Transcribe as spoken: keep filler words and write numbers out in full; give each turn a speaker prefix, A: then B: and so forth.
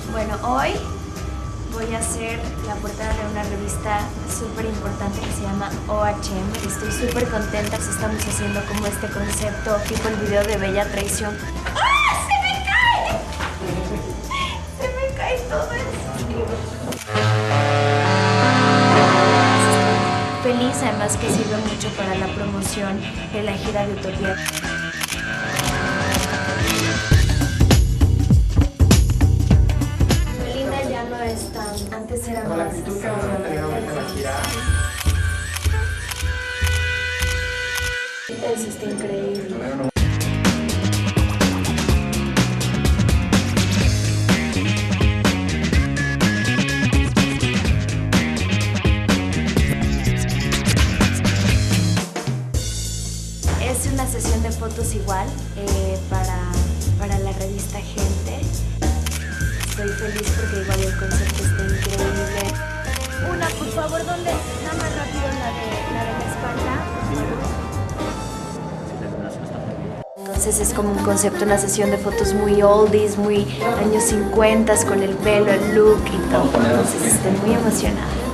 A: Bueno, hoy voy a hacer la portada de una revista súper importante que se llama O H M. Estoy súper contenta, estamos haciendo como este concepto, tipo el video de Bella Traición. ¡Ah! ¡Se me cae! ¡Se me cae todo esto! Feliz, además que sirve mucho para la promoción de la gira de Utopía. Belinda ya no es tan... Antes era
B: Con la
A: más...
B: actitud que vamos a tener ahorita en la gira.
A: Eso está increíble. Es una sesión de fotos igual eh, para, para la revista Gente. Estoy feliz porque igual el concepto está increíble. Una, por favor, ¿dónde? Nada más rápido la de la, de la espalda, por favor. Entonces es como un concepto, una sesión de fotos muy oldies, muy años cincuenta, con el pelo, el look y todo. Entonces estoy muy emocionada.